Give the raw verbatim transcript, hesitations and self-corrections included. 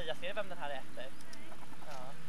Sofia, ser du vem den här är efter? Ja.